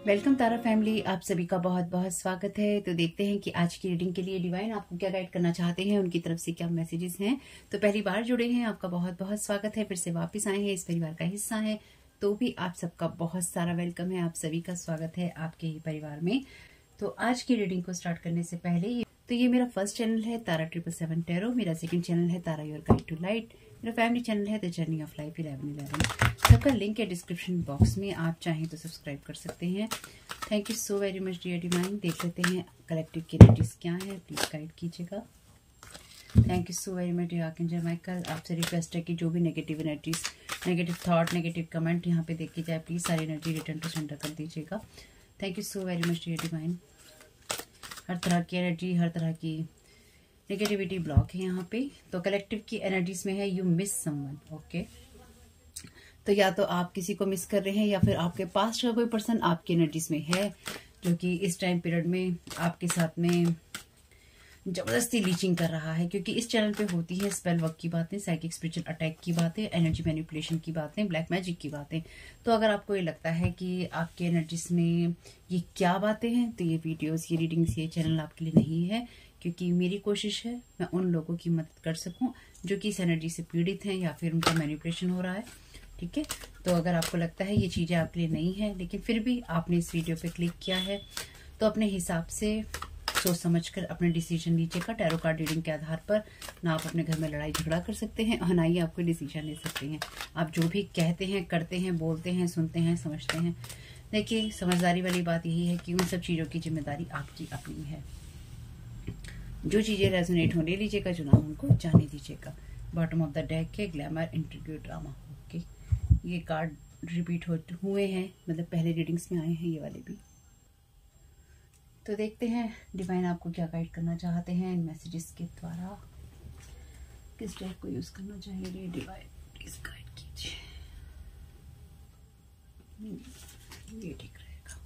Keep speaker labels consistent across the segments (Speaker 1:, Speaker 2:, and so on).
Speaker 1: Welcome तारा family, आप सभी का बहुत बहुत स्वागत है। तो देखते हैं कि आज की रीडिंग के लिए डिवाइन आपको क्या गाइड करना चाहते हैं, उनकी तरफ से क्या मैसेजेस हैं। तो पहली बार जुड़े हैं, आपका बहुत बहुत स्वागत है। फिर से वापस आए हैं, इस परिवार का हिस्सा है तो भी आप सबका बहुत सारा वेलकम है। आप सभी का स्वागत है आपके ही परिवार में। तो आज की रीडिंग को स्टार्ट करने से पहले तो ये मेरा फर्स्ट चैनल है तारा 777 टैरो, मेरा सेकंड चैनल है Tara your guide to light, मेरा फैमिली चैनल है द जर्नी ऑफ लाइफ 1111। सबका लिंक है डिस्क्रिप्शन बॉक्स में, आप चाहें तो सब्सक्राइब कर सकते हैं। Thank you so very much dear divine. देख लेते हैं कलेक्टिव की एनर्जीज क्या है, प्लीज गाइड कीजिएगा। Thank you so very much dear archangel Michael. आपसे रिक्वेस्ट है कि जो भी negative energies, negative thought, negative comment यहाँ पे देखी जाए, प्लीज सारी एनर्जी रिटर्न टू सेंटर कर दीजिएगा। Thank you so very much dear divine. हर तरह की एनर्जी, हर तरह की नेगेटिविटी ब्लॉक है यहाँ पे। तो कलेक्टिव की एनर्जीज में है यू मिस समवन। ओके, तो या तो आप किसी को मिस कर रहे हैं या फिर आपके पास का कोई पर्सन आपकी एनर्जीज में है जो कि इस टाइम पीरियड में आपके साथ में जबरदस्ती लीचिंग कर रहा है। क्योंकि इस चैनल पे होती है स्पेल वर्क की बातें, साइकिक स्पिरिचुअल अटैक की बातें, एनर्जी मैनिपुलेशन की बातें, ब्लैक मैजिक की बातें। तो अगर आपको ये लगता है कि आपके एनर्जीज में ये क्या बातें हैं, तो ये वीडियोस, ये रीडिंग्स, ये चैनल आपके लिए नहीं है। क्योंकि मेरी कोशिश है मैं उन लोगों की मदद कर सकूं जो कि इस एनर्जी से पीड़ित हैं या फिर उनका मैनिपुलेशन हो रहा है। ठीक है, तो अगर आपको लगता है ये चीजें आपके लिए नहीं है, लेकिन फिर भी आपने इस वीडियो पे क्लिक किया है, तो अपने हिसाब से सोच समझकर अपने डिसीजन लीजिएगा। टैरो कार्ड रीडिंग के आधार पर ना आप अपने घर में लड़ाई झगड़ा कर सकते हैं और ना ही आप कोई डिसीजन ले सकते हैं। आप जो भी कहते हैं, करते हैं, बोलते हैं, सुनते हैं, समझते हैं, देखिए समझदारी वाली बात यही है कि उन सब चीजों की जिम्मेदारी आपकी अपनी है। जो चीजें रेजोनेट हो ले लीजिएगा, जो ना उनको जाने दीजिएगा। बॉटम ऑफ द डेक के ग्लैमर इंटरव्यू ड्रामा। ओके, ये कार्ड रिपीट हुए हैं, मतलब पहले रीडिंग्स में आए हैं ये वाले भी। तो देखते हैं डिवाइन आपको क्या गाइड करना चाहते हैं इन मैसेजेस के द्वारा। किस डेक को यूज करना चाहिए डिवाइन, प्लीज गाइड कीजिए। ये ठीक रहेगा।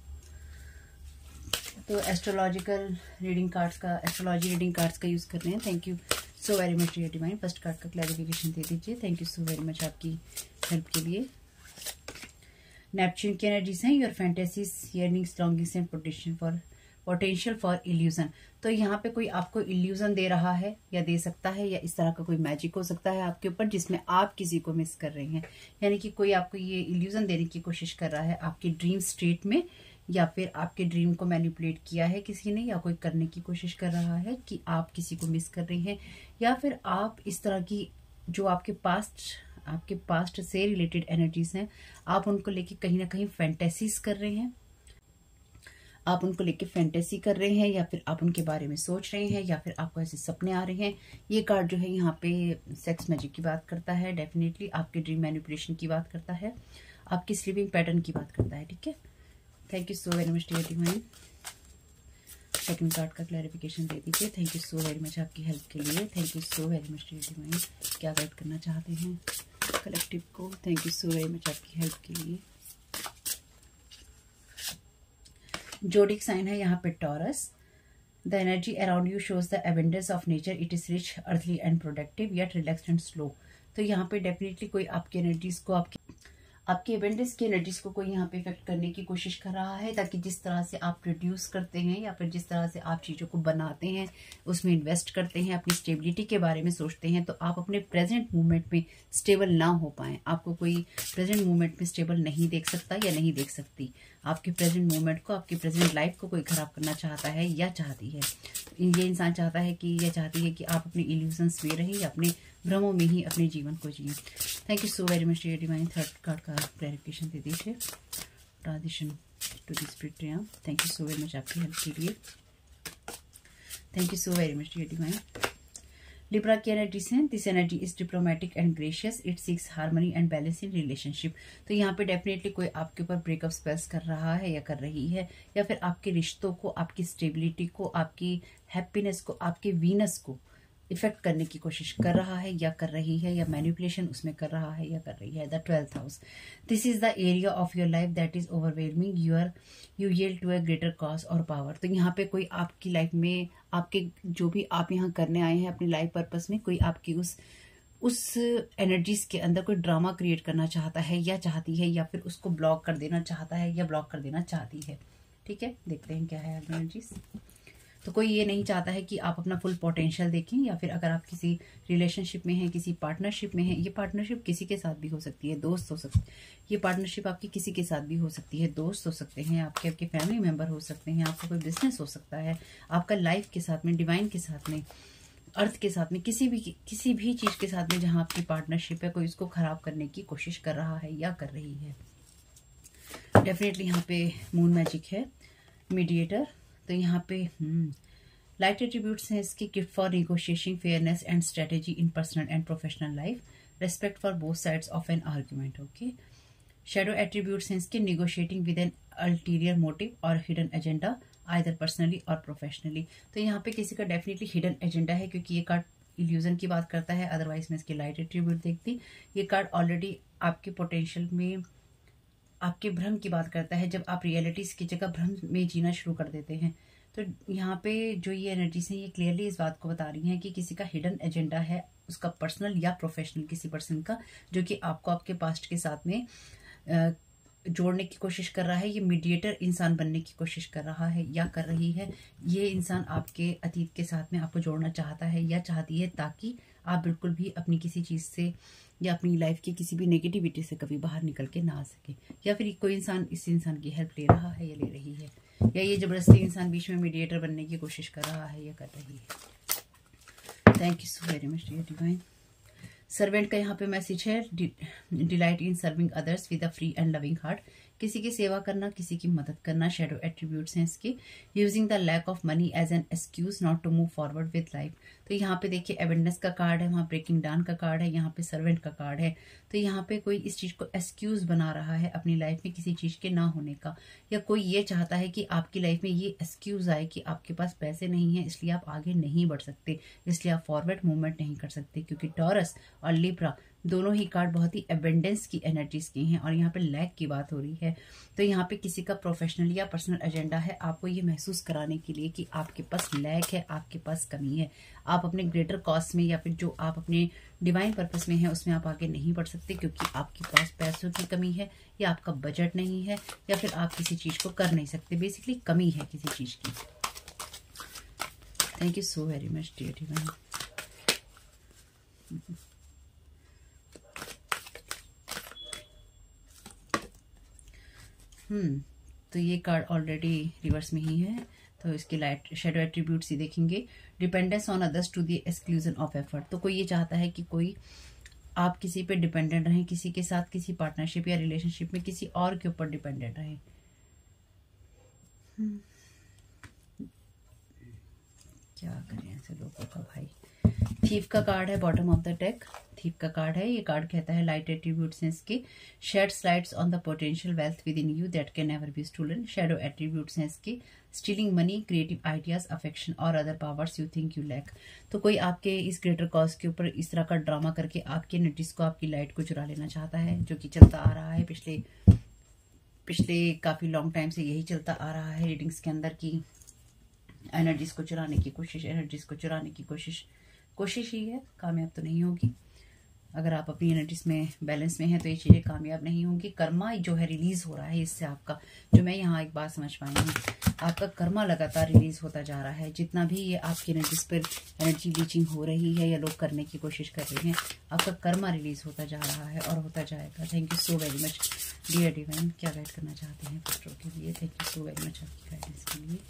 Speaker 1: तो एस्ट्रोलॉजिकल रीडिंग कार्ड्स का, एस्ट्रोलॉजी रीडिंग कार्ड्स का यूज कर रहे हैं। Thank you so very much dear divine. First card का क्लैरिफिकेशन दे दीजिए। Thank you so very much आपकी हेल्प के लिए। नेपच्यून की एनर्जीज हैं your fantasies, hearings, longings and potential for illusion. तो यहाँ पे कोई आपको इल्यूजन दे रहा है या दे सकता है, या इस तरह का कोई मैजिक हो सकता है आपके ऊपर जिसमें आप किसी को मिस कर रहे हैं। यानी कि कोई आपको ये इल्यूजन देने की कोशिश कर रहा है आपके ड्रीम स्टेट में, या फिर आपके ड्रीम को मैनिपुलेट किया है किसी ने, या कोई करने की कोशिश कर रहा है कि आप किसी को मिस कर रहे हैं, या फिर आप इस तरह की जो आपके पास्ट से रिलेटेड एनर्जीज हैं, आप उनको लेके कहीं ना कहीं फैंटेसीज कर रहे हैं, आप उनको लेके फैंटेसी कर रहे हैं, या फिर आप उनके बारे में सोच रहे हैं, या फिर आपको ऐसे सपने आ रहे हैं। ये कार्ड जो है यहाँ पे सेक्स मैजिक की बात करता है, डेफिनेटली आपके ड्रीम मैनिपुलेशन की बात करता है, आपकी स्लीपिंग पैटर्न की बात करता है। ठीक है, thank you so very much dear divine. Second card का क्लैरिफिकेशन दे दीजिए। Thank you so very much आपकी हेल्प के लिए। Thank you so very much dear divine. क्या गाइड करना चाहते हैं कलेक्टिव को। Thank you so very much आपकी हेल्प के लिए। जोडिक साइन है यहाँ पे Taurus. The energy around you shows the abundance of nature, it is rich, earthly and productive, yet relaxed and slow. तो यहाँ पे डेफिनेटली कोई आपकी एनर्जीज को, आपके एबंडेंस की एनर्जीज को कोई यहाँ पे इफेक्ट करने की कोशिश कर रहा है, ताकि जिस तरह से आप प्रोड्यूस करते हैं या फिर जिस तरह से आप चीज़ों को बनाते हैं, उसमें इन्वेस्ट करते हैं, अपनी स्टेबिलिटी के बारे में सोचते हैं, तो आप अपने प्रेजेंट मूवमेंट में स्टेबल ना हो पाए। आपको कोई प्रेजेंट मूवमेंट में स्टेबल नहीं देख सकता या नहीं देख सकती। आपके प्रेजेंट मूवमेंट को, आपकी प्रेजेंट लाइफ को कोई खराब करना चाहता है या चाहती है। ये इंसान चाहता है कि, या चाहती है कि आप अपने इल्यूजन्स में रहें या अपने भ्रमों में ही अपने जीवन को जिए। Thank you so very much dear divine. Third card का क्लैरिफिकेशन दे दीजिए। Transition to the spirit realm. Thank you so very much आपकी हेल्प के लिए। Thank you so very much dear divine. Libra की एनर्जीज हैं। This energy is diplomatic and gracious, it seeks harmony and balance in relationship. तो यहाँ पे definitely कोई आपके ऊपर ब्रेकअप स्पेल्स कर रहा है या कर रही है, या फिर आपके रिश्तों को, आपकी स्टेबिलिटी को, आपकी हैप्पीनेस को, आपके वीनस को इफेक्ट करने की कोशिश कर रहा है या कर रही है, या मैनिपुलेशन उसमें कर रहा है या कर रही है। The 12th house, this is the area of your life that is overwhelming you yield to a greater cause और पावर। तो यहाँ पे कोई आपकी लाइफ में, आपके जो भी आप यहाँ करने आए हैं अपनी लाइफ पर्पस में, कोई आपकी उस उस एनर्जीज के अंदर कोई ड्रामा क्रिएट करना चाहता है या चाहती है, या फिर उसको ब्लॉक कर देना चाहता है या ब्लॉक कर देना चाहती है। ठीक है, देखते हैं क्या है आगे एनर्जीज। तो कोई ये नहीं चाहता है कि आप अपना फुल पोटेंशियल देखें, या फिर अगर आप किसी रिलेशनशिप में हैं, किसी पार्टनरशिप में हैं, ये पार्टनरशिप किसी के साथ भी हो सकती है, दोस्त हो सकती है, ये पार्टनरशिप आपकी किसी के साथ भी हो सकती है, दोस्त हो सकते हैं, आपके फैमिली मेंबर हो सकते हैं, आपका कोई बिजनेस हो सकता है, आपका लाइफ के साथ में, डिवाइन के साथ में, अर्थ के साथ में, किसी भी चीज के साथ में जहां आपकी पार्टनरशिप है, कोई इसको खराब करने की कोशिश कर रहा है या कर रही है। डेफिनेटली यहाँ पे मून मैजिक है, मीडिएटर। तो यहाँ पे लाइट एट्रीब्यूट्स हैं इसके, gift for negotiation, fairness and strategy in personal and professional life, respect for both sides of an argument. Okay, shadow attributes हैं इसके, negotiating with an ulterior motive और hidden agenda, either personally और professionally. तो यहाँ पे किसी का definitely hidden agenda है, क्योंकि ये कार्ड इल्यूजन की बात करता है, अदरवाइज मैं इसके लाइट एट्रीब्यूट देखती। ये कार्ड ऑलरेडी आपके पोटेंशियल में आपके भ्रम की बात करता है, जब आप रियलिटीज की जगह भ्रम में जीना शुरू कर देते हैं। तो यहाँ पे जो ये एनर्जीज हैं, ये क्लियरली इस बात को बता रही हैं कि किसी का हिडन एजेंडा है, उसका पर्सनल या प्रोफेशनल किसी पर्सन का, जो कि आपको आपके पास्ट के साथ में जोड़ने की कोशिश कर रहा है। ये मीडिएटर इंसान बनने की कोशिश कर रहा है या कर रही है। ये इंसान आपके अतीत के साथ में आपको जोड़ना चाहता है या चाहती है, ताकि आप बिल्कुल भी अपनी किसी चीज से या अपनी लाइफ की किसी भी नेगेटिविटी से कभी बाहर निकल के ना आ सके। या फिर कोई इंसान इस इंसान की हेल्प ले रहा है या ले रही है, या ये जबरदस्ती इंसान बीच में मीडिएटर बनने की कोशिश कर रहा है या कर रही है। Thank you so very much dear divine. Servant का यहाँ पे मैसेज है, delight in serving others with a free and loving heart. किसी की सेवा करना, किसी की मदद करना। शेडो एट्रीब्यूट्स हैं इसके, using the lack of money as an excuse not to move forward with life. तो यहाँ पे देखिए एबेंडेंस का कार्ड है, वहाँ ब्रेकिंग डाउन का कार्ड है, यहाँ पे सर्वेंट का कार्ड है। तो यहाँ पे कोई इस चीज को एक्सक्यूज बना रहा है अपनी लाइफ में किसी चीज के ना होने का, या कोई ये चाहता है कि आपकी लाइफ में ये एक्सक्यूज आए कि आपके पास पैसे नहीं है, इसलिए आप आगे नहीं बढ़ सकते, इसलिए आप फॉरवर्ड मूवमेंट नहीं कर सकते। क्योंकि टॉरस और लिब्रा दोनों ही कार्ड बहुत ही एबेंडेंस की एनर्जीज की हैं, और यहाँ पे लैक की बात हो रही है। तो यहाँ पे किसी का प्रोफेशनल या पर्सनल एजेंडा है, आपको ये महसूस कराने के लिए कि आपके पास लैक है, आपके पास कमी है, आप अपने ग्रेटर कॉज में या फिर जो आप अपने डिवाइन पर्पस में है उसमें आप आगे नहीं बढ़ सकते, क्योंकि आपके पास पैसों की कमी है, या आपका बजट नहीं है, या फिर आप किसी चीज को कर नहीं सकते। बेसिकली कमी है किसी चीज की। Thank you so very much dear divine. तो ये कार्ड ऑलरेडी रिवर्स में ही है, तो इसके लाइट शेडो एट्रीब्यूट्स ही देखेंगे। Dependence on others to the exclusion of effort. तो कोई ये चाहता है कि कोई आप किसी पे डिपेंडेंट रहें, किसी के साथ किसी पार्टनरशिप या रिलेशनशिप में किसी और के ऊपर डिपेंडेंट रहें। क्या करें ऐसे लोगों का भाई। थीफ का कार्ड है bottom of the deck, thief का कार्ड है। ये कार्ड कहता है लाइट एट्रीब्यूट्स हैं इसके, shades lights on the potential wealth within you that can never be stolen. Shadow attributes हैं इसके, stealing money, creative ideas, affection और other powers you think you lack. तो कोई आपके इस ग्रेटर कॉज के ऊपर इस तरह का ड्रामा करके आपकी एनर्जीज को, आपकी लाइट को चुरा लेना चाहता है, जो कि चलता आ रहा है पिछले काफी लॉन्ग टाइम से यही चलता आ रहा है रीडिंग्स के अंदर की एनर्जीज को चुराने की कोशिश, एनर्जीज को चुराने की कोशिश ही है, कामयाब तो नहीं होगी। अगर आप अपनी एनर्जीज में बैलेंस में हैं तो ये चीजें कामयाब नहीं होंगी। कर्मा जो है रिलीज हो रहा है इससे आपका, जो मैं यहाँ एक बात समझ पाई हूँ, आपका कर्मा लगातार रिलीज होता जा रहा है। जितना भी ये आपकी एनर्जीज पर एनर्जी लीचिंग हो रही है या लोग करने की कोशिश कर रहे हैं, आपका कर्मा रिलीज होता जा रहा है और होता जाएगा। Thank you so very much dear divine. क्या गाइड करना चाहते हैं पुत्रों के लिए? Thank you so very much आपकी गाइडेंस के लिए।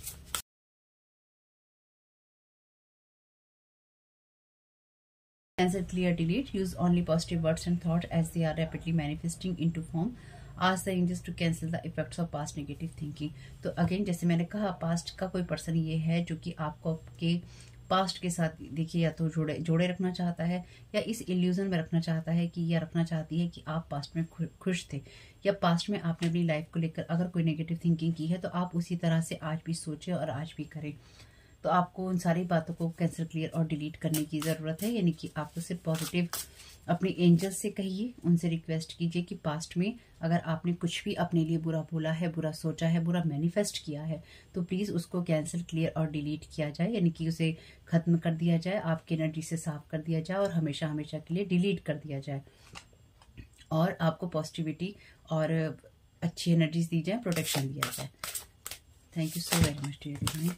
Speaker 1: Cancel, clear, delete. Use only positive words and thought as they are rapidly manifesting into form. Ask the angels to cancel the effects of past negative thinking. तो again जैसे मैंने कहा, past का कोई person ये है जो कि आपको आपके पास्ट के साथ देखिए या तो जोड़े रखना चाहता है, या इस इल्यूजन में रखना चाहता है कि, या रखना चाहती है कि आप पास्ट में खुश थे, या पास्ट में आपने अपनी लाइफ को लेकर अगर कोई नेगेटिव थिंकिंग की है तो आप उसी तरह से आज भी सोचें और आज भी करें। तो आपको उन सारी बातों को कैंसिल, क्लियर और डिलीट करने की ज़रूरत है। यानी कि आपको सिर्फ पॉजिटिव अपने एंजल्स से कहिए, उनसे रिक्वेस्ट कीजिए कि पास्ट में अगर आपने कुछ भी अपने लिए बुरा बोला है, बुरा सोचा है, बुरा मैनिफेस्ट किया है, तो प्लीज़ उसको कैंसिल, क्लियर और डिलीट किया जाए। यानी कि उसे खत्म कर दिया जाए, आपकी एनर्जी से साफ कर दिया जाए और हमेशा हमेशा के लिए डिलीट कर दिया जाए। और आपको पॉजिटिविटी और अच्छी एनर्जीज दी जाए, प्रोटेक्शन दिया जाए। Thank you so very much dear divine.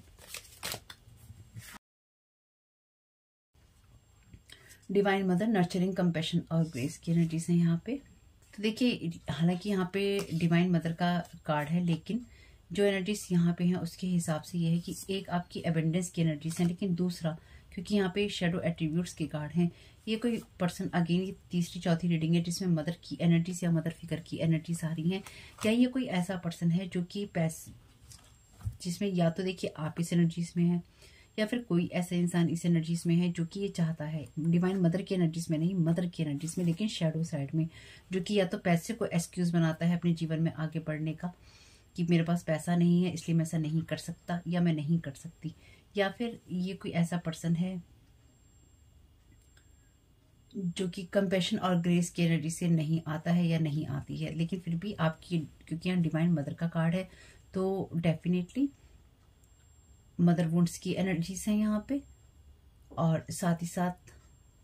Speaker 1: Divine mother, nurturing, compassion और ग्रेस की एनर्जीज हैं यहाँ पे। तो देखिए, हालांकि यहाँ पे डिवाइन मदर का कार्ड है, लेकिन जो एनर्जीज यहाँ पे हैं उसके हिसाब से ये है कि एक आपकी एबेंडेंस की एनर्जीज हैं, लेकिन दूसरा क्योंकि यहाँ पे शेडो एट्रीब्यूट्स के कार्ड हैं, ये कोई पर्सन, अगेन ये तीसरी चौथी रीडिंग है जिसमें मदर की एनर्जीज या मदर फिगर की एनर्जीज आ रही हैं। क्या ये कोई ऐसा पर्सन है जो कि जिसमें या तो देखिए आप इस एनर्जीज में है, या फिर कोई ऐसा इंसान इस एनर्जीज में है जो कि ये चाहता है, डिवाइन मदर की एनर्जीज में नहीं, मदर की एनर्जीज में, लेकिन शेडो साइड में, जो कि या तो पैसे को एक्सक्यूज बनाता है अपने जीवन में आगे बढ़ने का, कि मेरे पास पैसा नहीं है इसलिए मैं ऐसा नहीं कर सकता या मैं नहीं कर सकती, या फिर ये कोई ऐसा पर्सन है जो कि कंपैशन और ग्रेस की एनर्जी से नहीं आता है या नहीं आती है, लेकिन फिर भी आपकी, क्योंकि यहाँ डिवाइन मदर का कार्ड है, तो डेफिनेटली मदर वुंड्स की एनर्जीज हैं यहाँ पे। और साथ ही साथ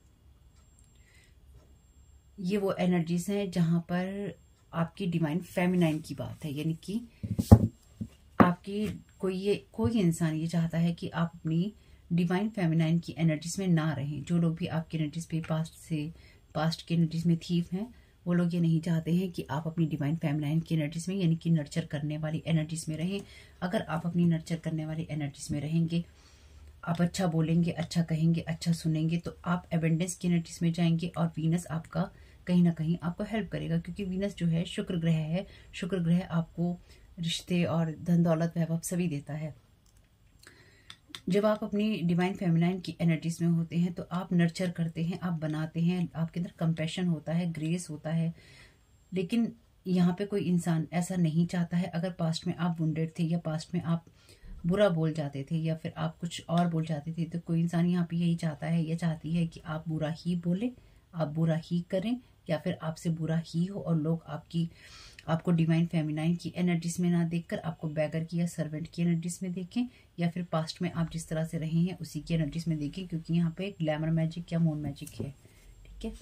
Speaker 1: ये वो एनर्जीज हैं जहां पर आपकी डिवाइन फेमिनाइन की बात है, यानी कि आपकी कोई इंसान ये चाहता है कि आप अपनी डिवाइन फेमिनाइन की एनर्जीज में ना रहें। जो लोग भी आपकी एनर्जीज पे पास्ट की एनर्जीज में थीफ हैं, वो लोग ये नहीं चाहते हैं कि आप अपनी डिवाइन फेमिनाइन की एनर्जीज में, यानी कि नर्चर करने वाली एनर्जीज में रहें। अगर आप अपनी नर्चर करने वाली एनर्जीज में रहेंगे, आप अच्छा बोलेंगे, अच्छा कहेंगे, अच्छा सुनेंगे, तो आप एबेंडेंस की एनर्जीज में जाएंगे और वीनस आपका कहीं ना कहीं आपको हेल्प करेगा, क्योंकि वीनस जो है शुक्र ग्रह है। शुक्र ग्रह आपको रिश्ते और धन दौलत वैभव सभी देता है। जब आप अपनी डिवाइन फेमिनाइन की एनर्जीज में होते हैं तो आप नर्चर करते हैं, आप बनाते हैं, आपके अंदर कंपैशन होता है, ग्रेस होता है। लेकिन यहाँ पे कोई इंसान ऐसा नहीं चाहता है। अगर पास्ट में आप वुंडेड थे या पास्ट में आप बुरा बोल जाते थे या फिर आप कुछ और बोल जाते थे, तो कोई इंसान यहाँ पे यही चाहता है या चाहती है कि आप बुरा ही बोले, आप बुरा ही करें, या फिर आपसे बुरा ही हो और लोग आपको डिवाइन फेमिनाइन की एनर्जीज में ना देखकर आपको बैगर की या सर्वेंट की एनर्जीज में देखें, या फिर पास्ट में आप जिस तरह से रहे हैं उसी की एनर्जीज में देखें, क्योंकि यहाँ पे ग्लैमर मैजिक या मून मैजिक है। ठीक है,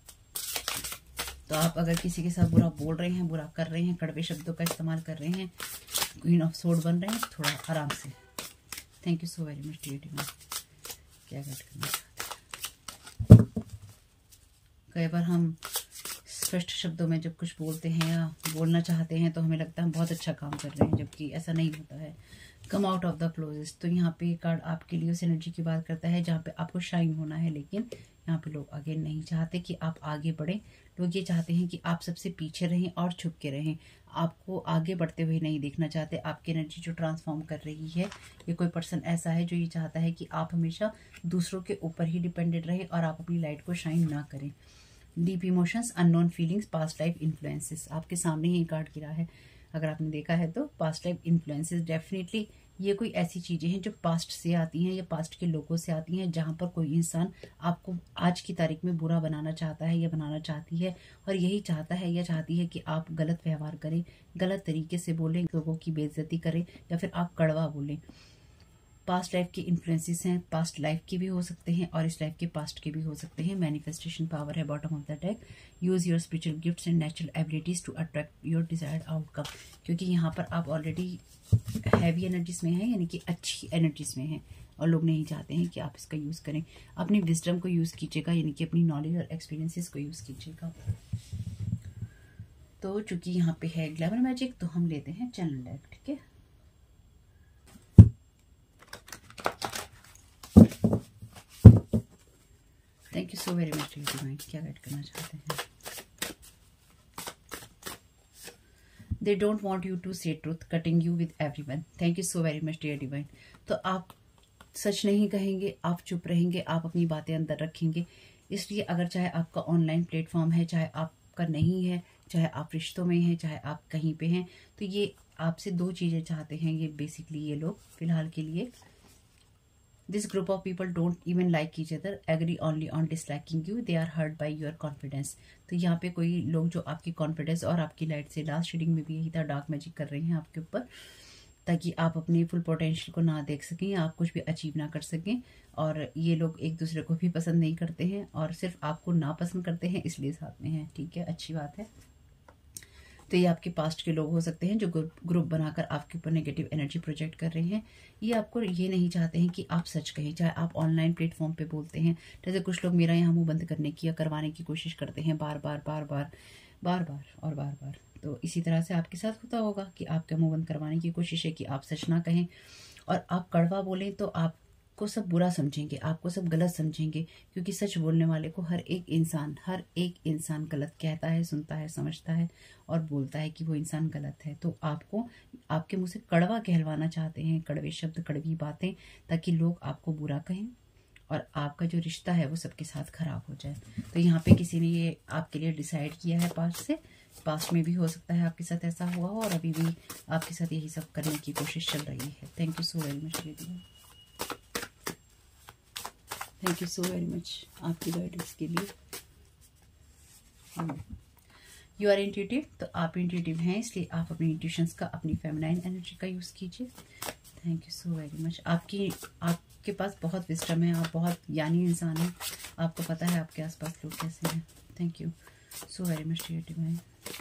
Speaker 1: तो आप अगर किसी के साथ बुरा बोल रहे हैं, बुरा कर रहे हैं, कड़वे शब्दों का इस्तेमाल कर रहे हैं, क्वीन ऑफ सोर्ड बन रहे हैं, थोड़ा आराम से। Thank you so very much dear divine. क्या गाइड करना चाहते हैं? कई बार हम स्पष्ट शब्दों में जब कुछ बोलते हैं या बोलना चाहते हैं तो हमें लगता है हम बहुत अच्छा काम कर रहे हैं, जबकि ऐसा नहीं होता है। Come out of the closest. तो यहाँ पे कार्ड आपके लिए उस एनर्जी की बात करता है जहाँ पे आपको शाइन होना है, लेकिन यहाँ पे लोग आगे नहीं चाहते कि आप आगे बढ़े। लोग ये चाहते हैं कि आप सबसे पीछे रहें और छुप के रहें, आपको आगे बढ़ते हुए नहीं देखना चाहते। आपकी एनर्जी जो ट्रांसफॉर्म कर रही है, ये कोई पर्सन ऐसा है जो ये चाहता है कि आप हमेशा दूसरों के ऊपर ही डिपेंडेंट रहें और आप अपनी लाइट को शाइन ना करें। Deep emotions, unknown feelings, past life influences, आपके सामने ही कार्ड गिरा है। अगर आपने देखा है तो पास्ट लाइफ इन्फ्लुएंसेस, डेफिनेटली ये कोई ऐसी चीजें हैं जो पास्ट से आती हैं या पास्ट के लोगों से आती हैं, जहां पर कोई इंसान आपको आज की तारीख में बुरा बनाना चाहता है या बनाना चाहती है, और यही चाहता है या चाहती है कि आप गलत व्यवहार करें, गलत तरीके से बोलें, लोगों की बेइज्जती करें, या फिर आप कड़वा बोलें। पास्ट लाइफ के इन्फ्लुएंसेस हैं, पास्ट लाइफ के भी हो सकते हैं और इस लाइफ के पास्ट के भी हो सकते हैं। मैनिफेस्टेशन पावर है bottom of the deck. Use your spiritual gifts and natural abilities to attract your desired outcome, क्योंकि यहाँ पर आप ऑलरेडी हैवी एनर्जीज में हैं, यानी कि अच्छी एनर्जीज में हैं, और लोग नहीं चाहते हैं कि आप इसका यूज करें। अपनी विजडम को यूज कीजिएगा, यानी कि अपनी नॉलेज और एक्सपीरियंसेस को यूज कीजिएगा। तो चूंकि यहाँ पे है ग्लैमर मैजिक, तो हम लेते हैं चैनल डेक। ठीक है, thank you so very much divine. क्या गाइड करना चाहते हैं? They don't want you to say truth, cutting you with everyone. Thank you so very much dear divine. तो आप सच नहीं कहेंगे, आप चुप रहेंगे, आप अपनी बातें अंदर रखेंगे। इसलिए अगर चाहे आपका ऑनलाइन प्लेटफॉर्म है, चाहे आपका नहीं है, चाहे आप रिश्तों में हैं, चाहे आप कहीं पे हैं, तो ये आपसे दो चीजें चाहते हैं। ये बेसिकली ये लोग फिलहाल के लिए this group of people don't even like each other, agree only on disliking you, they are hurt by your confidence. तो यहाँ पे कोई लोग जो आपकी कॉन्फिडेंस और आपकी लाइट से, लास्ट रीडिंग में भी यही था, डार्क मैजिक कर रहे हैं आपके ऊपर, ताकि आप अपनी फुल पोटेंशियल को ना देख सकें या आप कुछ भी अचीव ना कर सकें। और ये लोग एक दूसरे को भी पसंद नहीं करते हैं और सिर्फ आपको ना पसंद करते हैं, इसलिए साथ में हैं। ठीक है, अच्छी बात है। तो ये आपके पास्ट के लोग हो सकते हैं जो ग्रुप बनाकर आपके ऊपर नेगेटिव एनर्जी प्रोजेक्ट कर रहे हैं। ये आपको ये नहीं चाहते हैं कि आप सच कहें, चाहे आप ऑनलाइन प्लेटफॉर्म पे बोलते हैं। जैसे कुछ लोग मेरा यहाँ मुंह बंद करने की या करवाने की कोशिश करते हैं बार बार बार बार बार बार और बार बार। तो इसी तरह से आपके साथ होता होगा कि आपका मुंह बंद करवाने की कोशिश है कि आप सच ना कहें, और आप कड़वा बोलें तो आपको सब बुरा समझेंगे, आपको सब गलत समझेंगे, क्योंकि सच बोलने वाले को हर एक इंसान गलत कहता है, सुनता है, समझता है और बोलता है कि वो इंसान गलत है। तो आपको आपके मुंह से कड़वा कहलवाना चाहते हैं, कड़वे शब्द, कड़वी बातें, ताकि लोग आपको बुरा कहें और आपका जो रिश्ता है वो सबके साथ खराब हो जाए। तो यहाँ पे किसी ने ये आपके लिए डिसाइड किया है पास्ट से, पास्ट में भी हो सकता है आपके साथ ऐसा हुआ हो और अभी भी आपके साथ यही सब करने की कोशिश चल रही है। Thank you so very much दीदी, thank you so very much आपकी गाइडेंस के लिए। यू आर इंट्यूटिव, तो आप इंट्यूटिव हैं, इसलिए आप अपनी इंट्यूशंस का, अपनी फेमिनाइन एनर्जी का यूज़ कीजिए। Thank you so very much. आपके पास बहुत विस्डम है, आप बहुत ज्ञानी इंसान हैं, आपको पता है आपके आसपास लोग कैसे हैं। Thank you so very much dear divine.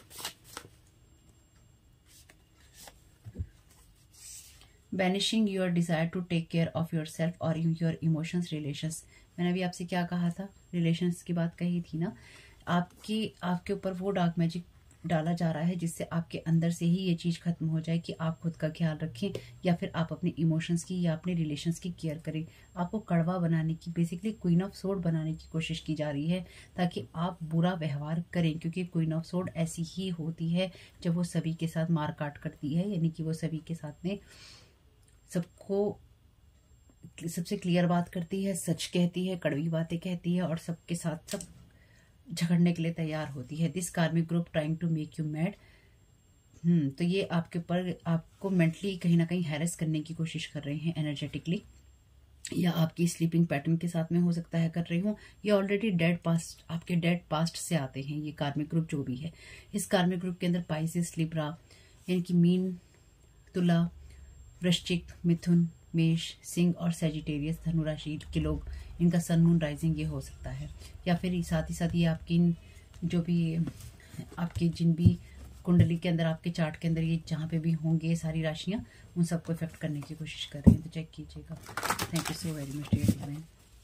Speaker 1: Banishing your desire to take care of your self और योर इमोशंस रिलेशंस। मैंने अभी आपसे क्या कहा था, रिलेशंस की बात कही थी ना। आपके ऊपर वो डार्क मैजिक डाला जा रहा है जिससे आपके अंदर से ही ये चीज़ खत्म हो जाए कि आप खुद का ख्याल रखें या फिर आप अपने इमोशंस की या अपने रिलेशंस की केयर करें। आपको कड़वा बनाने की, बेसिकली क्वीन ऑफ सोर्ड बनाने की कोशिश की जा रही है ताकि आप बुरा व्यवहार करें, क्योंकि क्वीन ऑफ सोर्ड ऐसी ही होती है जब वो सभी के साथ मार काट करती है, यानी कि वो सभी के साथ में सबको सबसे क्लियर बात करती है, सच कहती है, कड़वी बातें कहती है और सबके साथ सब झगड़ने के लिए तैयार होती है। This karmic group trying to make you mad. तो ये आपके ऊपर, आपको मेंटली कहीं ना कहीं हैरेस करने की कोशिश कर रहे हैं, एनर्जेटिकली, या आपकी स्लीपिंग पैटर्न के साथ में हो सकता है कर रही हूँ, या ऑलरेडी डेड पास्ट, आपके डेड पास्ट से आते हैं ये कार्मिक ग्रुप जो भी है। इस कार्मिक ग्रुप के अंदर पाइसेस, लिब्रा यानी कि मीन, तुला, वृश्चिक, मिथुन, मेष, सिंह और सैजिटेरियस, धनु राशि के लोग, इनका सन मून राइजिंग ये हो सकता है। या फिर साथ ही साथ ये आपकी जो भी आपके जिन भी कुंडली के अंदर, आपके चार्ट के अंदर ये जहाँ पे भी होंगे ये सारी राशियाँ, उन सबको इफेक्ट करने की कोशिश कर रही हैं। तो चेक कीजिएगा। Thank you so very much dear divine.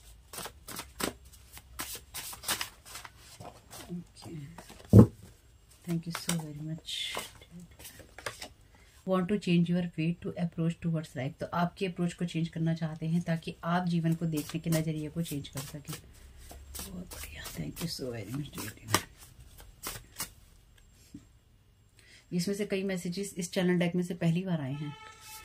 Speaker 1: Thank you so very much. Want to change your way to approach towards life, तो आपकी अप्रोच को चेंज करना चाहते हैं ताकि आप जीवन को देखने के नजरिए को चेंज कर सकें। बहुत बढ़िया, thank you so very much. इसमें से कई मैसेजेस इस चैनल डेक में से पहली बार आए हैं।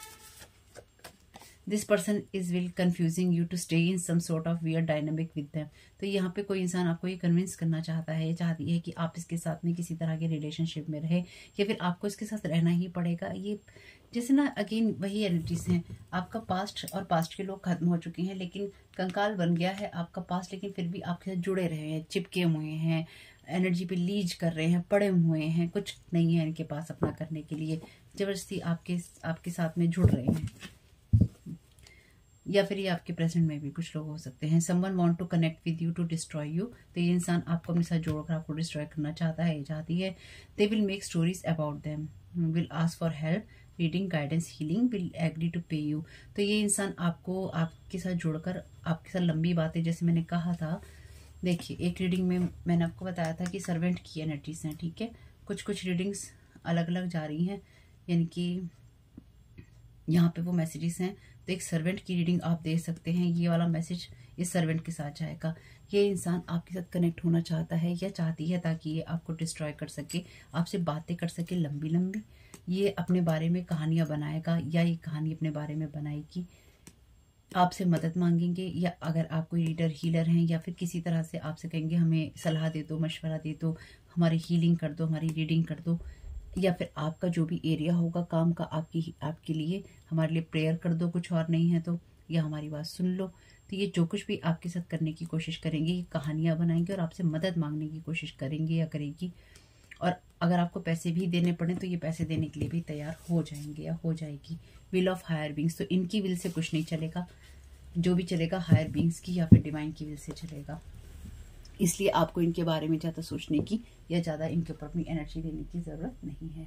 Speaker 1: This person is will confusing you to stay in some sort of weird dynamic with them. तो यहाँ पे कोई इंसान आपको ये कन्विंस करना चाहता है, ये चाहती है कि आप इसके साथ में किसी तरह के रिलेशनशिप में रहे, या फिर आपको इसके साथ रहना ही पड़ेगा। ये जैसे ना, अगेन वही एनर्जीज हैं। आपका पास्ट और पास्ट के लोग खत्म हो चुके हैं, लेकिन कंकाल बन गया है आपका पास्ट, लेकिन फिर भी आपके साथ जुड़े रहे हैं, चिपके हुए हैं, एनर्जी पे लीज कर रहे हैं, पड़े हुए हैं, कुछ नहीं है इनके पास अपना करने के लिए, जबरदस्ती आपके साथ में जुड़ रहे हैं। या फिर ये आपके प्रेजेंट में भी कुछ लोग हो सकते हैं। Someone want to connect with you to destroy you, तो ये इंसान आपको अपने साथ जोड़कर आपको डिस्ट्रॉय करना चाहता है, ये चाहती है। They will make stories about them, will ask for help, reading, guidance, healing, will agree to pay you. तो ये इंसान आपको आपके साथ जोड़कर आपके साथ लंबी बातें, जैसे मैंने कहा था, देखिए एक रीडिंग में मैंने आपको बताया था कि सर्वेंट की एनर्जीज हैं, ठीक है। कुछ कुछ रीडिंग्स अलग अलग जा रही हैं, यानी कि यहाँ पे वो मैसेजेस हैं। तो एक सर्वेंट की रीडिंग आप दे सकते हैं, ये वाला मैसेज इस सर्वेंट के साथ जाएगा। ये इंसान आपके साथ कनेक्ट होना चाहता है या चाहती है ताकि ये आपको डिस्ट्रॉय कर सके, आपसे बातें कर सके लंबी लंबी। ये अपने बारे में कहानियां बनाएगा या ये कहानी अपने बारे में बनाएगी, आपसे मदद मांगेंगे, या अगर आप कोई रीडर हीलर हैं या फिर किसी तरह से आपसे कहेंगे हमें सलाह दे दो, मशवरा दे दो, हमारी हीलिंग कर दो, हमारी रीडिंग कर दो, या फिर आपका जो भी एरिया होगा काम का आपके लिए, हमारे लिए प्रेयर कर दो, कुछ और नहीं है तो या हमारी बात सुन लो। तो ये जो कुछ भी आपके साथ करने की कोशिश करेंगे, ये कहानियाँ बनाएंगे और आपसे मदद मांगने की कोशिश करेंगे या करेगी। और अगर आपको पैसे भी देने पड़े तो ये पैसे देने के लिए भी तैयार हो जाएंगे या हो जाएगी। विल ऑफ हायर बींग्स, तो इनकी विल से कुछ नहीं चलेगा, जो भी चलेगा हायर बींग्स की या फिर डिवाइन की विल से चलेगा। इसलिए आपको इनके बारे में ज़्यादा सोचने की या ज़्यादा इनके ऊपर अपनी एनर्जी देने की ज़रूरत नहीं है।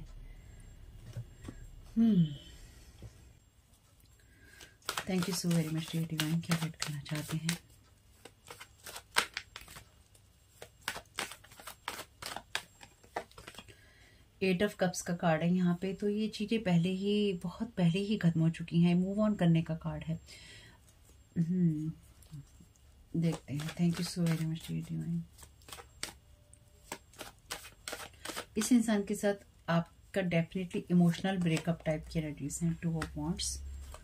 Speaker 1: Thank you so very much dear divine, क्या गाइड करना चाहते हैं? एट ऑफ कप्स का कार्ड है यहाँ पे। तो ये चीज़ें पहले ही, बहुत पहले ही खत्म हो चुकी हैं, मूव ऑन करने का कार्ड है। देखते हैं। Thank you so very much dear divine. इस इंसान के साथ आपका डेफिनेटली इमोशनल ब्रेकअप टाइप की एनर्जीज हैं। टू ऑफ वांड्स,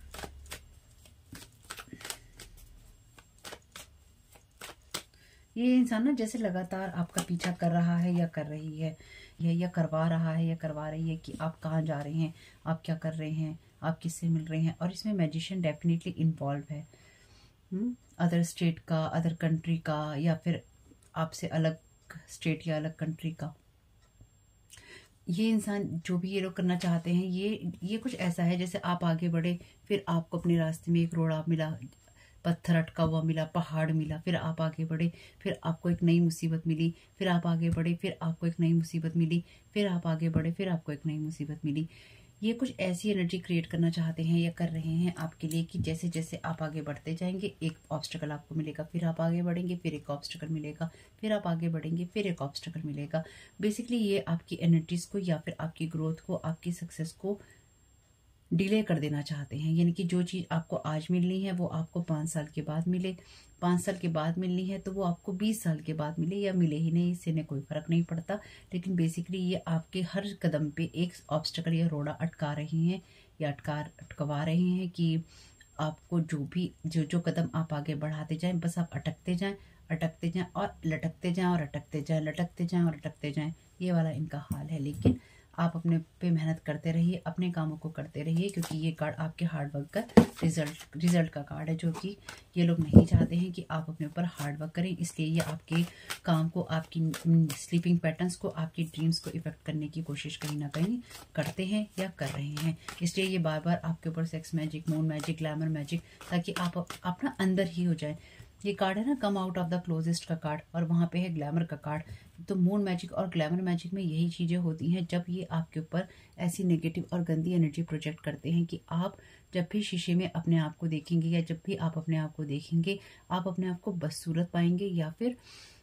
Speaker 1: ये इंसान ना जैसे लगातार आपका पीछा कर रहा है या कर रही है, या करवा रहा है या करवा रही है कि आप कहाँ जा रहे हैं, आप क्या कर रहे हैं, आप किससे मिल रहे हैं। और इसमें मैजिशियन डेफिनेटली इन्वॉल्व है, अदर स्टेट का, अदर कंट्री का, या फिर आपसे अलग स्टेट या अलग कंट्री का। ये इंसान जो भी ये लोग करना चाहते हैं, ये कुछ ऐसा है जैसे आप आगे बढ़े, फिर आपको अपने रास्ते में एक रोड़ा मिला, पत्थर अटका हुआ मिला, पहाड़ मिला, फिर आप आगे बढ़े, फिर आपको एक नई मुसीबत मिली, फिर आप आगे बढ़े, फिर आपको एक नई मुसीबत मिली, फिर आप आगे बढ़े, फिर आपको एक नई मुसीबत मिली। ये कुछ ऐसी एनर्जी क्रिएट करना चाहते हैं या कर रहे हैं आपके लिए कि जैसे जैसे आप आगे बढ़ते जाएंगे एक ऑब्स्टेकल आपको मिलेगा, फिर आप आगे बढ़ेंगे, फिर एक ऑब्स्टेकल मिलेगा, फिर आप आगे बढ़ेंगे, फिर एक ऑब्स्टेकल मिलेगा। बेसिकली ये आपकी एनर्जीज को या फिर आपकी ग्रोथ को, आपकी सक्सेस को डिले कर देना चाहते हैं। यानी कि जो चीज़ आपको आज मिलनी है वो आपको 5 साल के बाद मिले, 5 साल के बाद मिलनी है तो वो आपको 20 साल के बाद मिले या मिले ही नहीं, इससे ने कोई फर्क नहीं पड़ता। लेकिन बेसिकली ये आपके हर कदम पे एक ऑब्स्टेकल या रोड़ा अटका रही हैं या अटकवा रहे हैं कि आपको जो कदम आप आगे बढ़ाते जाएं, बस आप अटकते जाएं और लटकते जाएं और अटकते जाएं, लटकते जाएं और अटकते जाएं। ये वाला इनका हाल है। लेकिन आप अपने पे मेहनत करते रहिए, अपने कामों को करते रहिए, क्योंकि ये कार्ड आपके हार्डवर्क का रिजल्ट का कार्ड है, जो कि ये लोग नहीं चाहते हैं कि आप अपने ऊपर हार्डवर्क करें। इसलिए ये आपके काम को, आपकी स्लीपिंग पैटर्न्स को, आपकी ड्रीम्स को इफेक्ट करने की कोशिश कहीं ना कहीं करते हैं या कर रहे हैं। इसलिए ये बार बार आपके ऊपर sex magic, moon magic, glamour magic, ताकि आप अपना अंदर ही हो जाए। ये कार्ड है ना come out of the closest का कार्ड, और वहाँ पे है ग्लैमर का कार्ड। तो मून मैजिक और ग्लैमर मैजिक में यही चीज़ें होती हैं, जब ये आपके ऊपर ऐसी नेगेटिव और गंदी एनर्जी प्रोजेक्ट करते हैं कि आप जब भी शीशे में अपने आप को देखेंगे या जब भी आप अपने आप को देखेंगे, आप अपने आप को बदसूरत पाएंगे, या फिर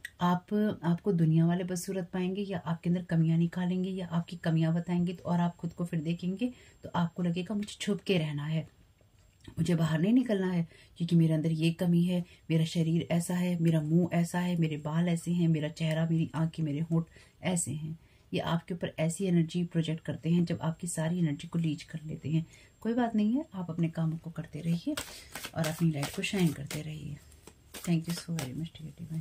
Speaker 1: आपको दुनिया वाले बदसूरत पाएंगे, या आपके अंदर कमियां निकालेंगे या आपकी कमियां बताएंगे। तो और आप खुद को फिर देखेंगे तो आपको लगेगा मुझे छुप के रहना है, मुझे बाहर नहीं निकलना है, क्योंकि मेरे अंदर ये कमी है, मेरा शरीर ऐसा है, मेरा मुंह ऐसा है, मेरे बाल ऐसे हैं, मेरा चेहरा, मेरी आंखें, मेरे होंठ ऐसे हैं। ये आपके ऊपर ऐसी एनर्जी प्रोजेक्ट करते हैं जब आपकी सारी एनर्जी को लीच कर लेते हैं। कोई बात नहीं है, आप अपने कामों को करते रहिए और अपनी लाइफ को शाइन करते रहिए। Thank you so very much dear divine.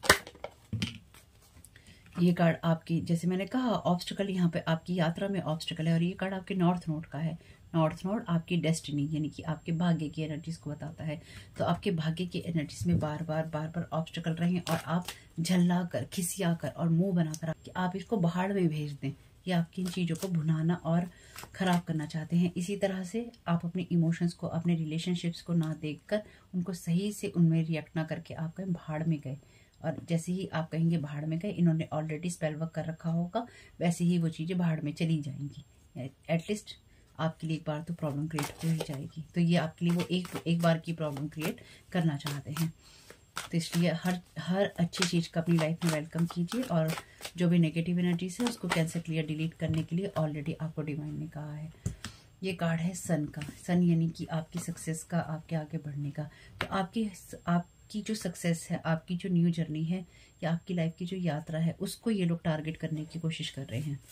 Speaker 1: ये कार्ड आपकी, जैसे मैंने कहा, ऑब्स्टेकल, यहाँ पे आपकी यात्रा में ऑब्स्टेकल है, और ये कार्ड आपके नॉर्थ नोड का है। नॉर्थ नोड आपकी डेस्टिनी यानी कि आपके भाग्य की एनर्जीज को बताता है। तो आपके भाग्य की एनर्जीज में बार बार ऑब्स्टेकल रहे और आप झल्ला कर, खिसिया कर और मुंह बनाकर कि आप इसको बाहर में भेज दें। ये आपकी इन चीज़ों को भुनाना और ख़राब करना चाहते हैं। इसी तरह से आप अपने इमोशंस को, अपने रिलेशनशिप्स को ना देखकर उनको सही से उनमें रिएक्ट ना करके आप कहीं भाड़ में गए, और जैसे ही आप कहेंगे भाड़ में गए, इन्होंने ऑलरेडी स्पेल वर्क कर रखा होगा, वैसे ही वो चीज़ें भाड़ में चली जाएंगी। एटलीस्ट आपके लिए एक बार तो प्रॉब्लम क्रिएट हो ही जाएगी। तो ये आपके लिए वो एक बार की प्रॉब्लम क्रिएट करना चाहते हैं। तो इसलिए हर अच्छी चीज़ का अपनी लाइफ में वेलकम कीजिए, और जो भी नेगेटिव एनर्जीज है उसको कैंसिल, क्लियर, डिलीट करने के लिए ऑलरेडी आपको डिवाइन ने कहा है। ये कार्ड है सन का। सन यानी कि आपकी सक्सेस का, आपके आगे बढ़ने का। तो आपकी जो सक्सेस है, आपकी जो न्यू जर्नी है, या आपकी लाइफ की जो यात्रा है, उसको ये लोग टारगेट करने की कोशिश कर रहे हैं।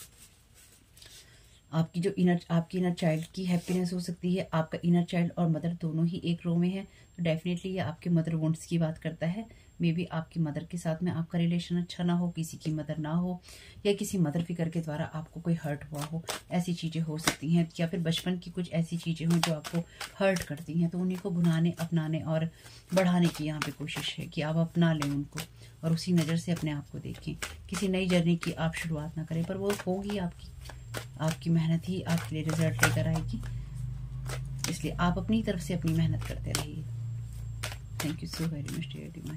Speaker 1: आपकी इनर चाइल्ड की हैप्पीनेस हो सकती है। आपका इनर चाइल्ड और मदर दोनों ही एक रो में है, तो डेफिनेटली ये आपके मदर वॉन्ट्स की बात करता है। मे बी आपकी मदर के साथ में आपका रिलेशन अच्छा ना हो, किसी की मदर ना हो, या किसी मदर फिगर के द्वारा आपको कोई हर्ट हुआ हो, ऐसी चीज़ें हो सकती हैं। या फिर बचपन की कुछ ऐसी चीज़ें हों जो आपको हर्ट करती हैं, तो उन्हीं को भुनाने, अपनाने और बढ़ाने की यहाँ पे कोशिश है कि आप अपना लें उनको और उसी नज़र से अपने आप को देखें। किसी नई जर्नी की आप शुरुआत ना करें, पर वो होगी, आपकी मेहनत ही आपके लिए रिजल्ट लेकर आएगी। इसलिए आप अपनी तरफ से अपनी मेहनत करते रहिए। Thank you so very much dear divine.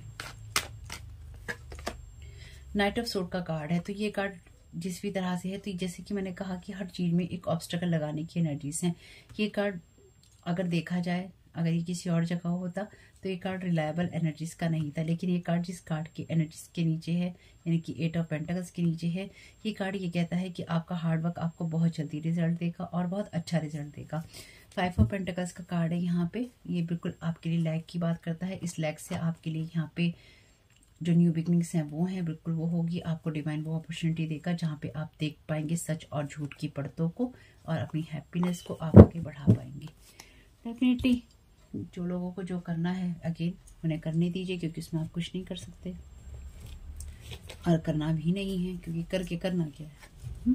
Speaker 1: Knight of sword का कार्ड है, तो ये कार्ड जिस भी तरह से है, तो जैसे कि मैंने कहा कि हर चीज़ में एक ऑब्स्टेकल लगाने की एनर्जीज हैं। ये कार्ड अगर देखा जाए, अगर ये किसी और जगह होता तो ये कार्ड रिलायबल एनर्जीज का नहीं था, लेकिन ये कार्ड जिस कार्ड की एनर्जीज के नीचे है, यानी कि 8 ऑफ पेंटिकल्स के नीचे है, ये कार्ड ये कहता है कि आपका हार्डवर्क आपको बहुत जल्दी रिजल्ट देगा और बहुत अच्छा रिजल्ट देगा। 5 ऑफ पेंटिकल्स का कार्ड है यहाँ पे, ये बिल्कुल आपके लिए लैक की बात करता है। इस लैक से आपके लिए यहाँ पे जो न्यू बिगनिंग्स हैं वो हैं, बिल्कुल वो होगी। आपको डिवाइन वो अपॉर्चुनिटी देगा जहाँ पे आप देख पाएंगे सच और झूठ की परतों को और अपनी हैप्पीनेस को आप आगे बढ़ा पाएंगे। डेफिनेटली जो लोगों को जो करना है अगेन उन्हें करने दीजिए, क्योंकि उसमें आप कुछ नहीं कर सकते और करना भी नहीं है, क्योंकि करके करना क्या है।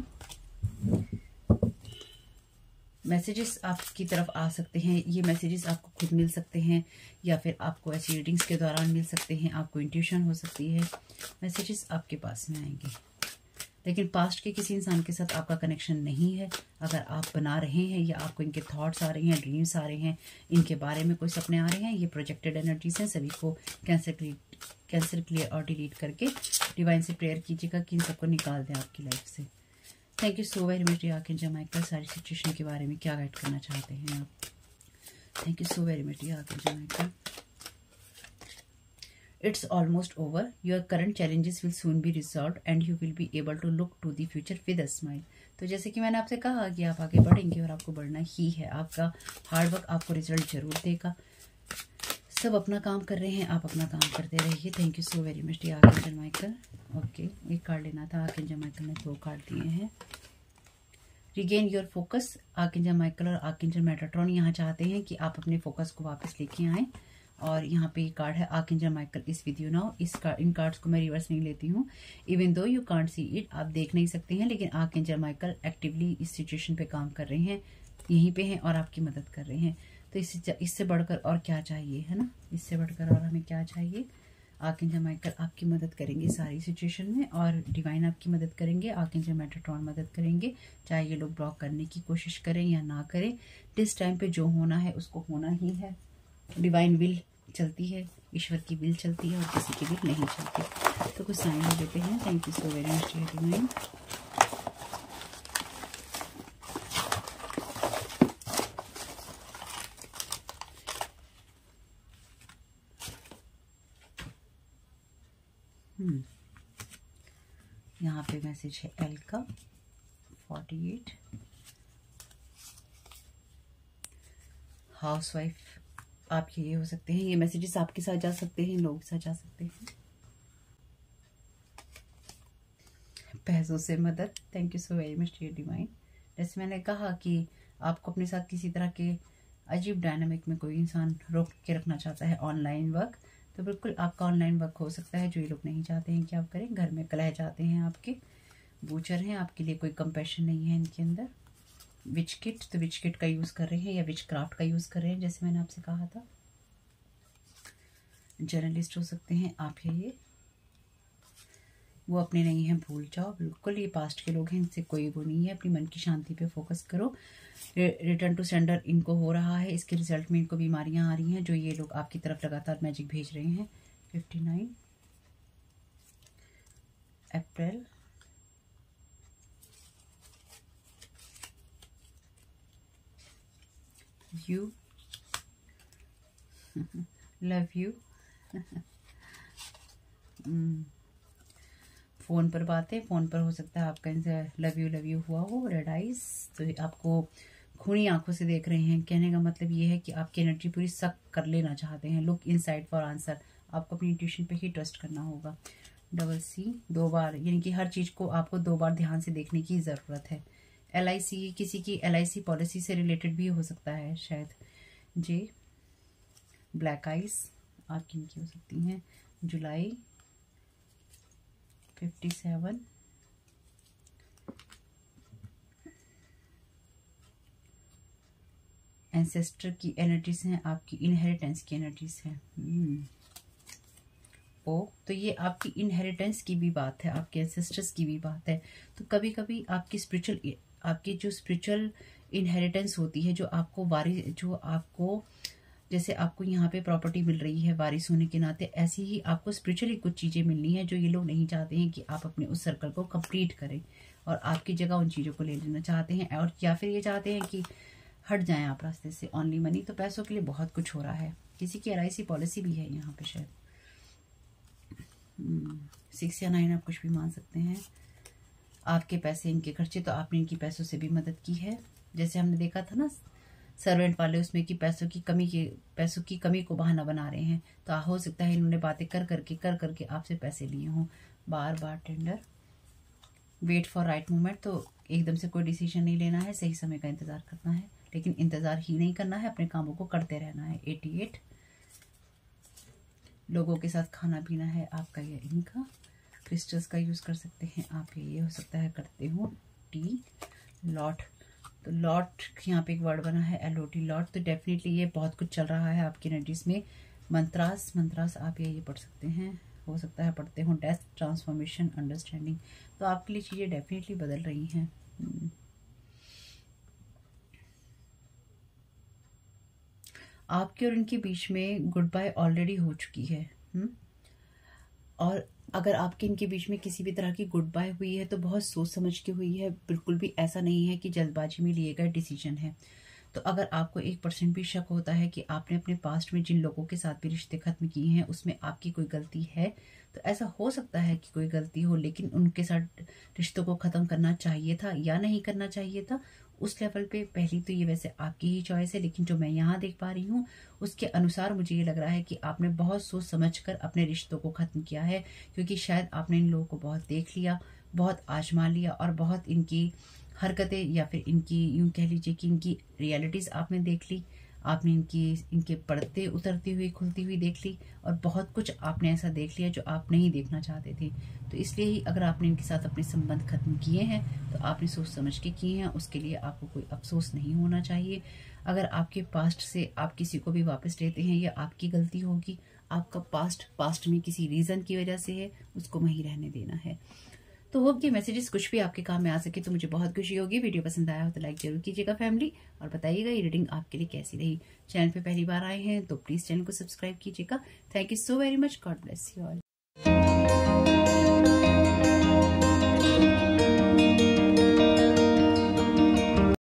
Speaker 1: मैसेजेस आपकी तरफ आ सकते हैं, ये मैसेजेस आपको खुद मिल सकते हैं या फिर आपको ऐसी रीडिंग्स के दौरान मिल सकते हैं, आपको इंट्यूशन हो सकती है, मैसेजेस आपके पास में आएंगे। लेकिन पास्ट के किसी इंसान के साथ आपका कनेक्शन नहीं है। अगर आप बना रहे हैं या आपको इनके थॉट्स आ रहे हैं, ड्रीम्स आ रहे हैं, इनके बारे में कोई सपने आ रहे हैं, ये प्रोजेक्टेड एनर्जीज हैं। सभी को कैंसिल क्लियर और डिलीट करके डिवाइन से प्रेयर कीजिएगा कि इन सबको निकाल दें आपकी लाइफ से। Thank you so very much archangel Michael, सारी सिचुएशन के बारे में क्या गाइड करना चाहते हैं आप। Thank you so very much archangel Michael. It's almost over. Your current challenges will soon be resolved and you will be able to look to the future with a smile. तो जैसे कि मैंने आपसे कहा कि आप आगे बढ़ेंगे और आपको बढ़ना ही है। आपका हार्डवर्क आपको रिजल्ट जरूर देगा। सब अपना काम कर रहे हैं, आप अपना काम करते रहिए। Thank you so very much dear archangel Michael. Okay, एक कार्ड लेना था, आर्कएंजल माइकल ने 2 कार्ड दिए हैं। Regain your focus, archangel Michael और आर्कएंजल मेटाट्रॉन यहाँ चाहते हैं कि आप अपने फोकस को वापस लेके आएँ। और यहाँ पे ये कार्ड है आर्कएंजल माइकल इस वीडियो नाउ। इन कार्ड्स को मैं रिवर्स नहीं लेती हूँ, even though you can't see it, आप देख नहीं सकते हैं, लेकिन आर्कएंजल माइकल एक्टिवली इस सिचुएशन पे काम कर रहे हैं, यहीं पे हैं और आपकी मदद कर रहे हैं। तो इससे बढ़कर और क्या चाहिए, है ना, इससे बढ़कर और हमें क्या चाहिए। आर्कएंजल माइकल आपकी मदद करेंगे सारी सिचुएशन में और डिवाइन आपकी मदद करेंगे, आर्कएंजल मेटाट्रॉन मदद करेंगे। चाहे ये लोग ब्लॉक करने की कोशिश करें या ना करें, दिस टाइम पे जो होना है उसको होना ही है। डिवाइन विल चलती है, ईश्वर की विल चलती है और किसी की विल नहीं चलती। तो कुछ साइन ले देते हैं। Thank you so very much divine. यहाँ पे मैसेज है एल का 48। हाउसवाइफ आप ये हो सकते हैं, ये मैसेजेस आपके साथ जा सकते हैं, लोग साथ जा सकते हैं। पैसों से मदद, thank you so very much dear divine. जैसे मैंने कहा कि आपको अपने साथ किसी तरह के अजीब डायनामिक में कोई इंसान रोक के रखना चाहता है, ऑनलाइन वर्क, तो बिल्कुल आपका ऑनलाइन वर्क हो सकता है जो ये लोग नहीं चाहते हैं कि आप करें। घर में कलह चाहते हैं, आपके बूचर हैं, आपके लिए कोई कंपैशन नहीं है इनके अंदर। विच किट, तो विच किट का यूज कर रहे हैं या विच क्राफ्ट का यूज कर रहे हैं, जैसे मैंने आपसे कहा था। जर्नलिस्ट हो सकते हैं आप, ये वो अपने नहीं हैं, भूल जाओ बिल्कुल। ये पास्ट के लोग हैं, इनसे कोई वो नहीं है। अपनी मन की शांति पे फोकस करो। रिटर्न टू सेंडर इनको हो रहा है, इसके रिजल्ट में इनको बीमारियां आ रही हैं जो ये लोग आपकी तरफ लगातार मैजिक भेज रहे हैं। 59 April, you love you. Phone पर बातें, फोन पर हो सकता है आपका इनसे लव यू हुआ हो। रेड आइज, तो आपको खूनी आंखों से देख रहे हैं। कहने का मतलब ये है कि आपकी एनर्जी पूरी सक कर लेना चाहते हैं। लुक इनसाइड फॉर आंसर, आपको अपनी इंट्यूशन पे ही ट्रस्ट करना होगा। डबल सी 2 बार, यानी कि हर चीज को आपको 2 बार ध्यान से देखने की जरूरत है। LIC, किसी की LIC पॉलिसी से रिलेटेड भी हो सकता है शायद। जे ब्लैक आइज आपकी इनकी हो सकती हैं। जुलाई 57, एंसेस्टर की एनर्जीज हैं, आपकी इनहेरिटेंस की एनर्जीज हैं। तो ये आपकी इनहेरिटेंस की भी बात है, आपके एंसेस्टर्स की भी बात है। तो कभी कभी आपकी जो स्पिरिचुअल इनहेरिटेंस होती है, जो आपको जैसे आपको यहाँ पे प्रॉपर्टी मिल रही है वारिस होने के नाते, ऐसी ही आपको स्पिरिचुअली कुछ चीजें मिलनी है जो ये लोग नहीं चाहते हैं कि आप अपने उस सर्कल को कंप्लीट करें और आपकी जगह उन चीजों को ले लेना चाहते हैं, और या फिर ये चाहते हैं कि हट जाएं आप रास्ते से। ओनली मनी, तो पैसों के लिए बहुत कुछ हो रहा है। किसी की LIC पॉलिसी भी है यहाँ पे शायद। 6 या 9 आप कुछ भी मान सकते हैं। आपके पैसे इनके खर्चे, तो आपने इनकी पैसों से भी मदद की है। जैसे हमने देखा था ना सर्वेंट वाले, उसमें कि पैसों की कमी को बहाना बना रहे हैं। तो हो सकता है इन्होंने बातें कर करके आपसे पैसे लिए हों। Bartender, wait for right moment, तो एकदम से कोई डिसीजन नहीं लेना है, सही समय का इंतजार करना है। लेकिन इंतजार ही नहीं करना है, अपने कामों को करते रहना है। 88, लोगों के साथ खाना पीना है आपका या इनका। क्रिस्टल्स का यूज कर सकते हैं आप, ये हो सकता है करते हो। टी, लॉट, तो लॉट यहाँ पे एक वर्ड बना है LOT, लॉट। तो डेफिनेटली ये बहुत कुछ चल रहा है आपकी एनर्जीज में। मंत्रास आप ये पढ़ सकते हैं, हो सकता है पढ़ते हो। डेथ, ट्रांसफॉर्मेशन, अंडरस्टैंडिंग, तो आपके लिए चीजें डेफिनेटली बदल रही हैं। आपके और इनके बीच में गुड बाय ऑलरेडी हो चुकी है। और अगर आपके इनके बीच में किसी भी तरह की गुड बाय हुई है तो बहुत सोच समझ के हुई है, बिल्कुल भी ऐसा नहीं है कि जल्दबाजी में लिए गए डिसीजन है। तो अगर आपको 1% भी शक होता है कि आपने अपने पास्ट में जिन लोगों के साथ भी रिश्ते खत्म किए हैं उसमें आपकी कोई गलती है, तो ऐसा हो सकता है कि कोई गलती हो, लेकिन उनके साथ रिश्तों को खत्म करना चाहिए था या नहीं करना चाहिए था, उस लेवल पे पहली तो ये वैसे आपकी ही चॉइस है। लेकिन जो मैं यहाँ देख पा रही हूँ उसके अनुसार मुझे ये लग रहा है कि आपने बहुत सोच समझकर अपने रिश्तों को खत्म किया है, क्योंकि शायद आपने इन लोगों को बहुत देख लिया, बहुत आजमा लिया, और बहुत इनकी हरकतें या फिर इनकी यूं कह लीजिए कि इनकी रियलिटीज आपने देख ली। आपने इनके पड़ते उतरती हुई खुलती हुई देख ली, और बहुत कुछ आपने ऐसा देख लिया जो आप नहीं देखना चाहते थे। तो इसलिए ही अगर आपने इनके साथ अपने संबंध खत्म किए हैं तो आपने सोच समझ के किए हैं, उसके लिए आपको कोई अफसोस नहीं होना चाहिए। अगर आपके पास्ट से आप किसी को भी वापस लेते हैं, या आपकी गलती होगी, आपका पास्ट में किसी रीजन की वजह से है, उसको वहीं रहने देना है। तो होप कि मैसेजेस कुछ भी आपके काम में आ सके तो मुझे बहुत खुशी होगी। वीडियो पसंद आया हो तो लाइक जरूर कीजिएगा फैमिली, और बताइएगा ये रीडिंग आपके लिए कैसी रही। चैनल पे पहली बार आए हैं तो प्लीज चैनल को सब्सक्राइब कीजिएगा। Thank you so very much. God bless you all.